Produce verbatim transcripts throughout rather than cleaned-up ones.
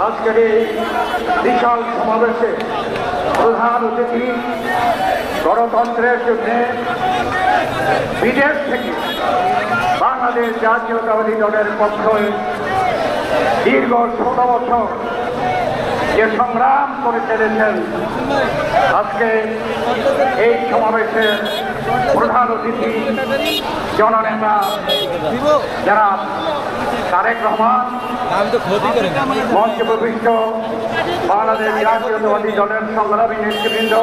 আজকের এই বিশাল সমাবেশে প্রধান অতিথি গণতন্ত্রের জন্য বিদেশ থেকে বাংলাদেশ জাতীয়তাবাদী দলের পক্ষে দীর্ঘ ষোলো বছর যে সংগ্রাম করে চলেছেন, আজকে এই সমাবেশের প্রধান অতিথি জননেতা যারা তারেক রহমান মঞ্চে প্রবিষ্ট বাংলাদেশ জাতীয়তাবাদী দলের সংগ্রামী নেতৃবৃন্দ,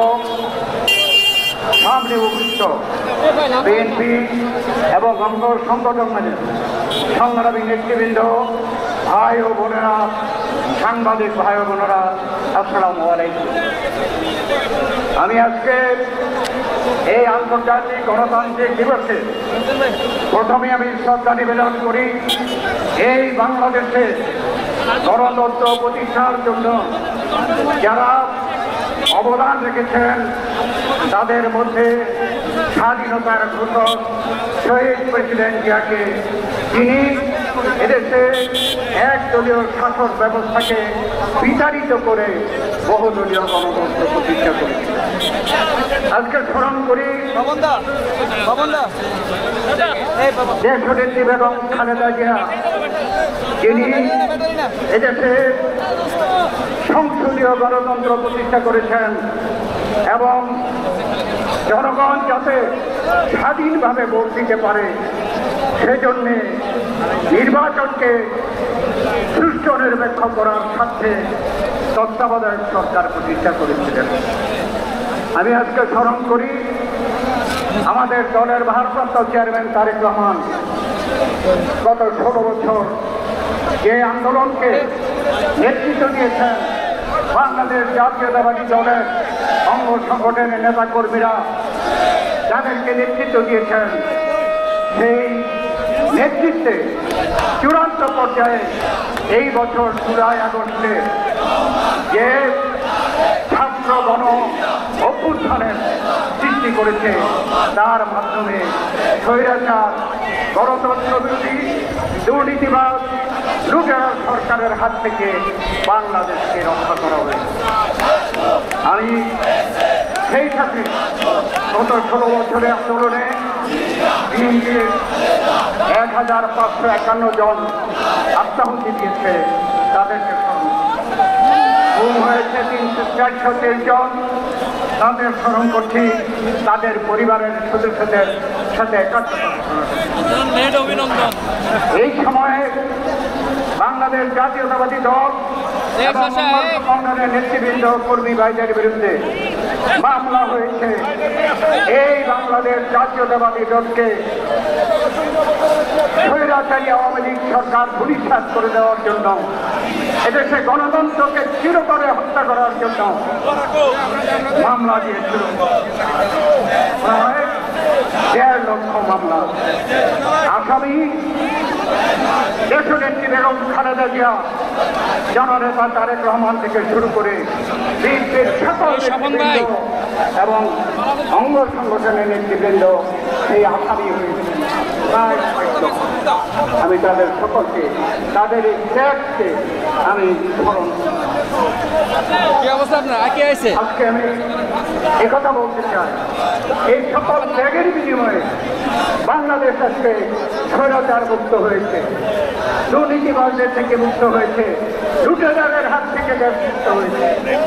সামনে উপস্থিত বিএনপি এবং অঙ্গ সংগঠনের সংগ্রামী নেতৃবৃন্দ, ভাই ও বোনেরা, সাংবাদিক ভাই ও বোনেরা, আসসালামু আলাইকুম। আমি আজকে এই আন্তর্জাতিক গণতান্ত্রিক দিবসে প্রথমে আমি শ্রদ্ধা নিবেদন করি এই বাংলাদেশে গণতন্ত্র প্রতিষ্ঠার জন্য যারা অবদান রেখেছেন, তাদের মধ্যে স্বাধীনতার ঘোষক শহীদ প্রেসিডেন্ট জিয়াকে, তিনি এদেশে একদলীয় শাসন ব্যবস্থাকে বিতাড়িত করে বহুদলীয় গণতন্ত্র প্রতিষ্ঠা করেছেন। আজকে স্মরণ করি দেশনেত্রী বেগম খালেদা জিয়া, যিনি এদেশে সংসদীয় গণতন্ত্র প্রতিষ্ঠা করেছেন এবং জনগণ যাতে স্বাধীনভাবে ভোট দিতে পারে সেজন্যে নির্বাচনকে সুষ্ঠু নিরপেক্ষ করার স্বার্থে তত্ত্বাবধায়ক সরকার প্রতিষ্ঠা করেছিলেন। আমি আজকে স্মরণ করি আমাদের দলের ভারপ্রাপ্ত চেয়ারম্যান তারেক রহমান গত ষোলো বছর যে আন্দোলনকে নেতৃত্ব দিয়েছেন, বাংলাদেশ জাতীয়তাবাদী দলের অঙ্গ সংগঠনের নেতাকর্মীরা যাদেরকে নেতৃত্ব দিয়েছেন, সেই নেতৃত্বে চূড়ান্ত পর্যায়ে এই বছর জুলাই আগস্টে যে ছাত্র গণ অভ্যুত্থানের সৃষ্টি করেছে, তার মাধ্যমে স্বৈরাচার, গণতন্ত্র বিরোধী, দুর্নীতিবাদ, লুটেরা সরকারের হাত থেকে বাংলাদেশকে রক্ষা করা হয়েছে। আমি সেই সাথে গত ষোলো বছরের আন্দোলনে বিএনপির এক হাজার পাঁচশো একান্ন জন আত্মাহুতি দিয়েছে, তাদেরকে গুম হয়েছে তিনশো চারশো তেইশ জন, তাদের স্মরণ করছি, তাদের পরিবারের সদস্যদের সাথে অভিনন্দন। এই সময়ে বাংলাদেশ জাতীয়তাবাদী দল এবং সংগঠনের নেতৃবৃন্দ কর্মী ভাইদের বিরুদ্ধে মামলা হয়েছে। এই বাংলাদেশ জাতীয়তাবাদী দলকে স্বৈরাচারী আওয়ামী লীগ সরকার ভূমিসাৎ করে দেওয়ার জন্য, এদেশে গণতন্ত্রকে চিরতরে হত্যা করার জন্য মামলা দিয়েছিল। প্রায় দেড় লক্ষ মামলা। আসামি দেশনেত্রী বেগম খালেদা জিয়া, জননেতা তারেক রহমান থেকে শুরু করে বিএনপির সকল নেতৃবৃন্দ এবং অঙ্গ সংগঠনের নেতৃবৃন্দ সেই আসামি হয়েছিলেন। প্রায় আমি তাদের সকলকে, তাদের এই ত্যাগকে আমি স্মরণ আজকে আমি একথা বলতে চাই, এই সকল ত্যাগের বিনিময়ে বাংলাদেশ আজকে স্বৈরাচার মুক্ত হয়েছে, দুর্নীতিবাজদের থেকে মুক্ত হয়েছে, লুটেরাদের হাত থেকে দেশ মুক্ত হয়েছে।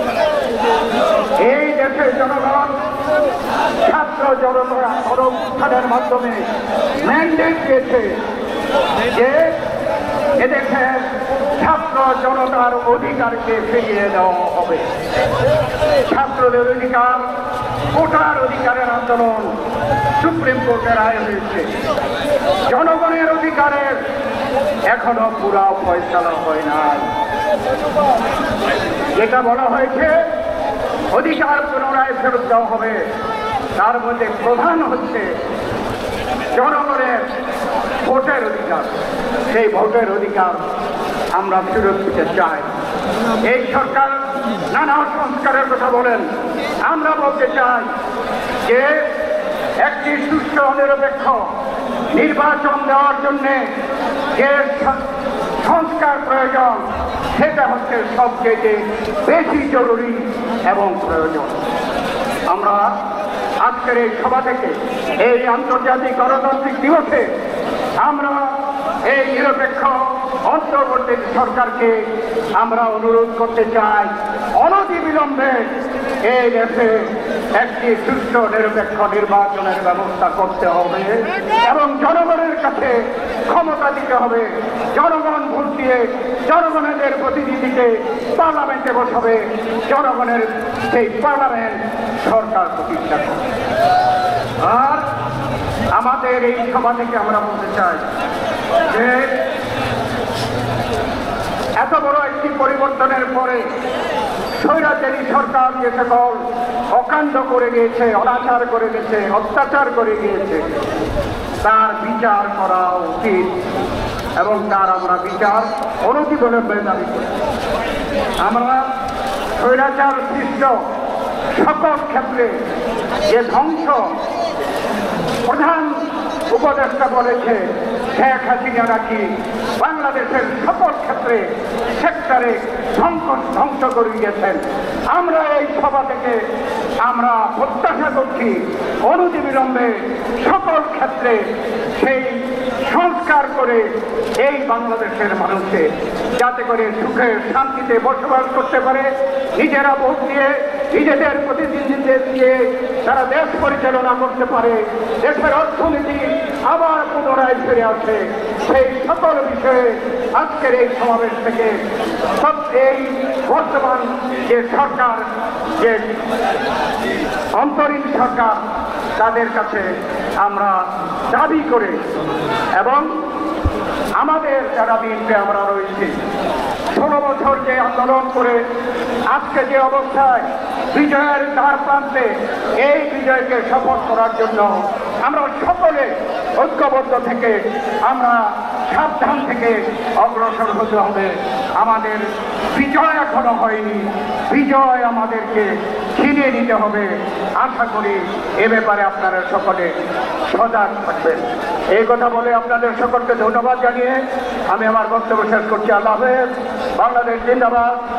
এই দেশের জনগণ ছাত্র জনতার গণঅভ্যুত্থানের মাধ্যমে ম্যান্ডেট দিয়েছে যে এদেশের ছাত্র জনতার অধিকারকে ফিরিয়ে দেওয়া হবে। ছাত্রদের অধিকার, কোটার অধিকারের আন্দোলন সুপ্রিম কোর্টের রায় হয়েছে। জনগণের অধিকারের এখনো পুরা ফয়সালা হয় নাই। যেটা বলা হয়েছে অধিকার পুনরায় ফেরত দেওয়া হবে, তার মধ্যে প্রধান হচ্ছে জনগণের ভোটের অধিকার। সেই ভোটের অধিকার আমরা ফেরত দিতে চাই। এই সরকার নানা সংস্কারের কথা বলেন, আমরা বলতে চাই যে একটি সুষ্ঠু নিরপেক্ষ নির্বাচন দেওয়ার জন্য যে সংস্কার প্রয়োজন, সেটা হচ্ছে সবচেয়ে বেশি জরুরি এবং প্রয়োজন। আমরা আজকের এই সভা থেকে এই আন্তর্জাতিক গণতান্ত্রিক দিবসে আমরা এই নিরপেক্ষ অন্তর্বর্তী সরকারকে আমরা অনুরোধ করতে চাই, অনতিবিলম্বে এই দেশে একটি সুষ্ঠু নিরপেক্ষ নির্বাচনের ব্যবস্থা করতে হবে এবং জনগণের কাছে ক্ষমতা দিতে হবে। জনগণ ভোট দিয়ে জনগণের প্রতিনিধিকে পার্লামেন্টে বসাবে, জনগণের সেই পার্লামেন্ট সরকার প্রতিষ্ঠা করবে। আর আমাদের এই সভা থেকে আমরা বলতে চাই যে এত বড় একটি পরিবর্তনের পরে স্বৈরাচারী সরকার যে সকল অকাণ্ড করে গিয়েছে, অনাচার করে গেছে, অত্যাচার করে গিয়েছে, তার বিচার করা উচিত এবং তার আমরা বিচার অনতিবিলম্বে দাবি করি। আমরা স্বৈরাচার সৃষ্ট সকল ক্ষেত্রে যে ধ্বংস প্রধান উপদেষ্টা বলেছে, শেখ হাসিনা নাকি বাংলাদেশের সকল ক্ষেত্রে সেক্টরে ধ্বংস ধ্বংস করে গিয়েছেন। আমরা এই সভা থেকে আমরা প্রত্যাশা করছি অনতিবিলম্বে সকল ক্ষেত্রে সেই সংস্কার করে এই বাংলাদেশের মানুষে যাতে করে সুখে শান্তিতে বসবাস করতে পারে, নিজেরা ভোট দিয়ে নিজেদের প্রতিনিধিদের দিয়ে তারা দেশ পরিচালনা করতে পারে, দেশের অর্থনীতি আবার পুনরায় ফিরে আসে। সেই সকল বিষয়ে আজকের এই সমাবেশ থেকে সব এই বর্তমান যে সরকার, যে অন্তরীণ সরকার, তাদের কাছে আমরা দাবি করে এবং আমাদের যারা বিএনপি আমরা রয়েছি ষোলো বছর যে আন্দোলন করে আজকে যে অবস্থায় বিজয়ের দ্বার প্রান্তে, এই বিজয়কে সফল করার জন্য আমরা সকলে ঐক্যবদ্ধ থেকে আমরা সাবধান থেকে অগ্রসর হতে হবে। আমাদের বিজয় এখনো হয়নি, বিজয় আমাদেরকে ছিনিয়ে নিতে হবে। আশা করি এ ব্যাপারে আপনারা সকলে সজাগ থাকবেন। এই কথা বলে আপনাদের সকলকে ধন্যবাদ জানিয়ে আমি আমার বক্তব্য শেষ করছি। আল্লাহ হাফেজ। বাংলাদেশ জিন্দাবাদ।